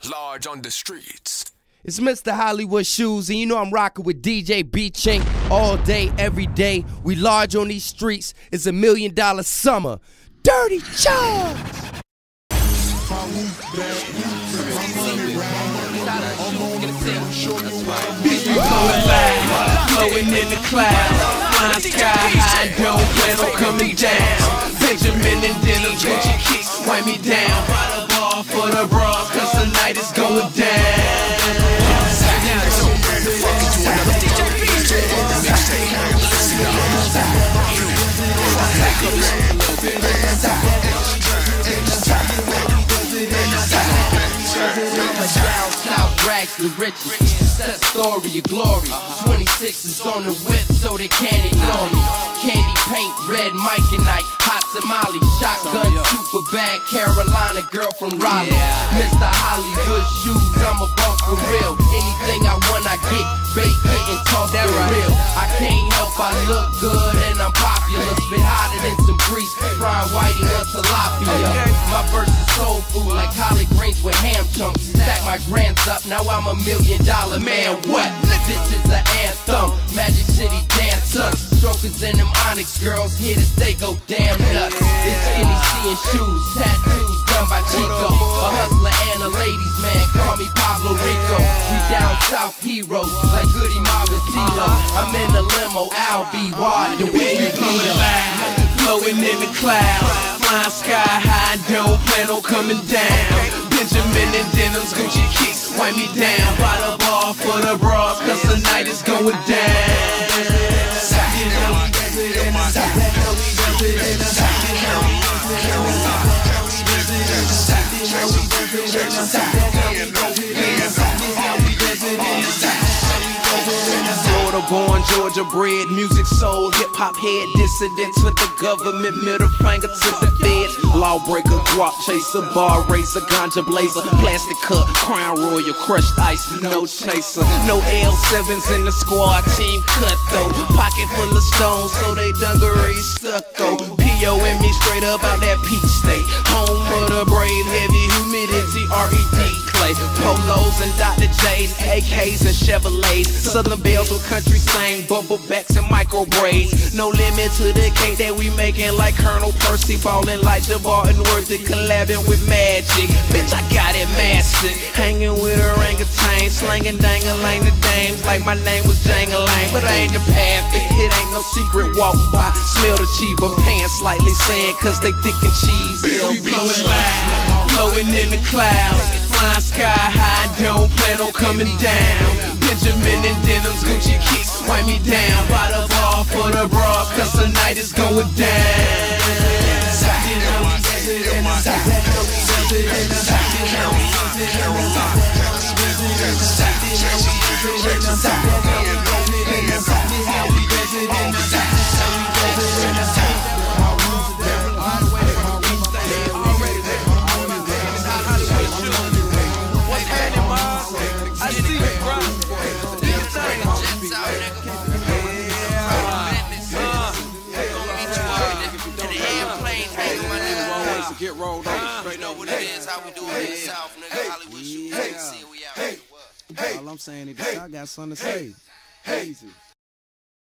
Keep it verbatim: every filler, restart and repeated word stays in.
Large on the streets. It's Mister Hollywood Shoes, and you know I'm rocking with D J B-Chink all day, every day. We large on these streets. It's a million dollar summer. Dirty Charge! Flowing in the clouds, flying sky high, don't plan on coming down. Benjamin and Dennis, Gucci kicks, wipe me down. By the bar for the bras, cause the night is going down. South rags the riches, that story of glory. twenty-six is on the whip, so they can't ignore me. Candy paint, red Mike and Ike, hot tamale, shotgun, super bad Carolina girl from Raleigh. Mister Hollywood Shoes, I'm a bump for real. Anything I want, I get, bake it and talk that real. I can't help, I look good and I'm popular. Spit hotter than some grease, frying whiting on tilapia. My verse is soul food like collard greens with ham chunks. Stack my grands up, now I'm a million dollar man. What? This is an anthem, Magic City dancers. Strokers and them Onyx girls, here to stay, go damn nuts. It's skinny seeing shoes, tattoos done by Chico. A hustler and a ladies man, call me Pablo Rico. We down south heroes, like Goody Mob and CeeLo. I'm in the limo, I'll be wide, the way you feel. Flowing in the clouds, flying sky high, don't plan on coming down. Benjamin and Dennis, Gucci kicks, wipe me down. By the bar for the bras, cause the night is going down. Born, Georgia bred, music soul, hip-hop head, dissident to the government, middle finger to the feds. Lawbreaker, guap chaser, bar racer, ganja blazer, plastic cup, crown royal, crushed ice, no chaser. No L sevens in the squad, team cutthroat. Pocket full of stones, so they dungaree stucco. P O and me straight up out that peach state. Home of the brave, heavy humidity, R E D clay. Polos and Doctor J's, A Ks and Chevrolets. Southern bells with country slang, bubble backs and micro braids. No limit to the cake that we making, like Colonel Percy, ballin' like Jabbar and Worthy, collabing with Magic. Bitch, I got it mastered. Hanging with orangutan, slanging dang-a-lang the dames like my name was Jangalang. But I ain't the path, it, it ain't no secret walk by. Smell the cheaper pants slightly saying, cause they thick and cheese. They'll be flowing in the clouds, flying sky high, don't plan on coming down. Benjamin and Dennis, Gucci kicks, wipe me down. By the bar for the bras, cause the night is going down. Get rolled on. You know what it is, how we do it in the South, nigga. Hollywood Shoes, see we out. All I'm saying is, I got something to say. Easy.